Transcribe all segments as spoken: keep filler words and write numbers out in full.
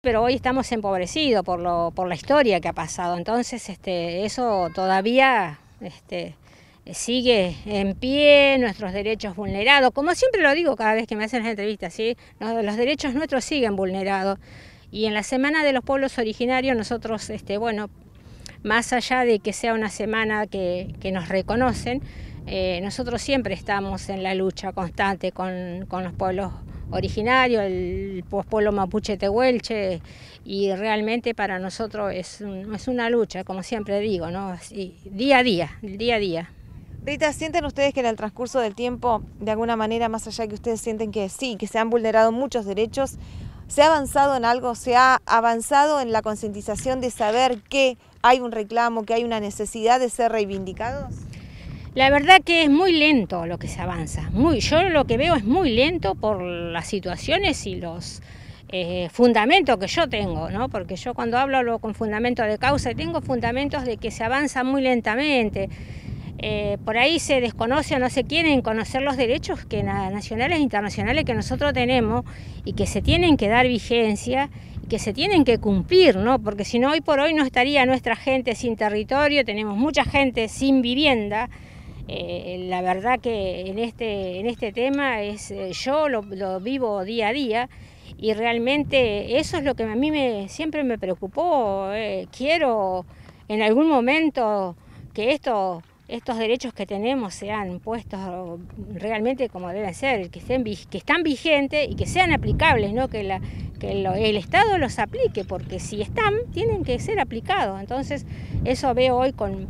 pero hoy estamos empobrecidos por, lo, por la historia que ha pasado. Entonces este, eso todavía este, sigue en pie, nuestros derechos vulnerados. Como siempre lo digo cada vez que me hacen las entrevistas, ¿sí? Los, los derechos nuestros siguen vulnerados. Y en la Semana de los Pueblos Originarios nosotros, este, bueno, más allá de que sea una semana que, que nos reconocen, eh, nosotros siempre estamos en la lucha constante con, con los pueblos originarios, el pueblo mapuche tehuelche, y realmente para nosotros es, un, es una lucha, como siempre digo, ¿no? Así, día a día, día a día. Rita, ¿sienten ustedes que en el transcurso del tiempo, de alguna manera, más allá de que ustedes sienten que sí, que se han vulnerado muchos derechos, se ha avanzado en algo, se ha avanzado en la concientización de saber que hay un reclamo, que hay una necesidad de ser reivindicados? La verdad que es muy lento lo que se avanza. Muy, yo lo que veo es muy lento por las situaciones y los eh, fundamentos que yo tengo, ¿no? Porque yo cuando hablo hablo con fundamentos de causa y tengo fundamentos de que se avanza muy lentamente. Eh, por ahí se desconoce o no se quieren conocer los derechos que nacionales e internacionales que nosotros tenemos y que se tienen que dar vigencia y que se tienen que cumplir, ¿no? Porque si no, hoy por hoy no estaría nuestra gente sin territorio, tenemos mucha gente sin vivienda. Eh, la verdad que en este, en este tema es, eh, yo lo, lo vivo día a día y realmente eso es lo que a mí me, siempre me preocupó. Eh, quiero en algún momento que esto... estos derechos que tenemos sean puestos realmente como deben ser, que, estén, que están vigentes y que sean aplicables, ¿no? Que, la, que lo, el Estado los aplique, porque si están, tienen que ser aplicados. Entonces, eso veo hoy con,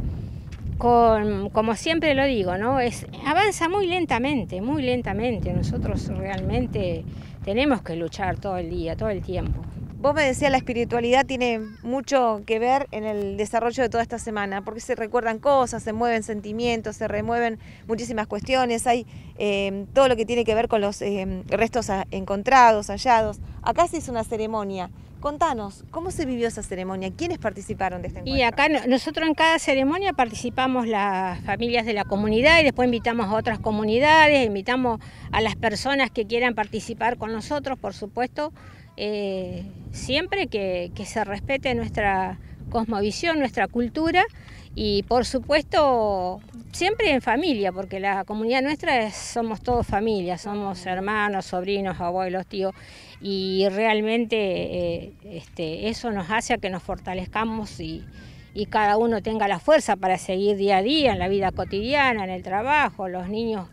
con como siempre lo digo, ¿no? Es, avanza muy lentamente, muy lentamente. Nosotros realmente tenemos que luchar todo el día, todo el tiempo. Vos me decías, la espiritualidad tiene mucho que ver en el desarrollo de toda esta semana, porque se recuerdan cosas, se mueven sentimientos, se remueven muchísimas cuestiones, hay eh, todo lo que tiene que ver con los eh, restos encontrados, hallados. Acá se hizo una ceremonia. Contanos, ¿cómo se vivió esa ceremonia? ¿Quiénes participaron de este encuentro? Y acá nosotros en cada ceremonia participamos las familias de la comunidad y después invitamos a otras comunidades, invitamos a las personas que quieran participar con nosotros, por supuesto, eh, siempre que, que se respete nuestra cosmovisión, nuestra cultura y por supuesto siempre en familia, porque la comunidad nuestra es, somos todos familia, somos hermanos, sobrinos, abuelos, tíos, y realmente eh, este, eso nos hace a que nos fortalezcamos y, y cada uno tenga la fuerza para seguir día a día en la vida cotidiana, en el trabajo, los niños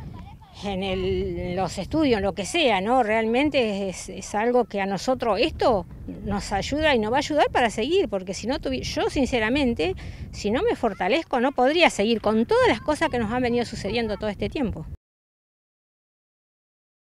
en, el, en los estudios, en lo que sea, ¿no? Realmente es, es algo que a nosotros esto nos ayuda y nos va a ayudar para seguir, porque si no, yo sinceramente, si no me fortalezco, no podría seguir con todas las cosas que nos han venido sucediendo todo este tiempo.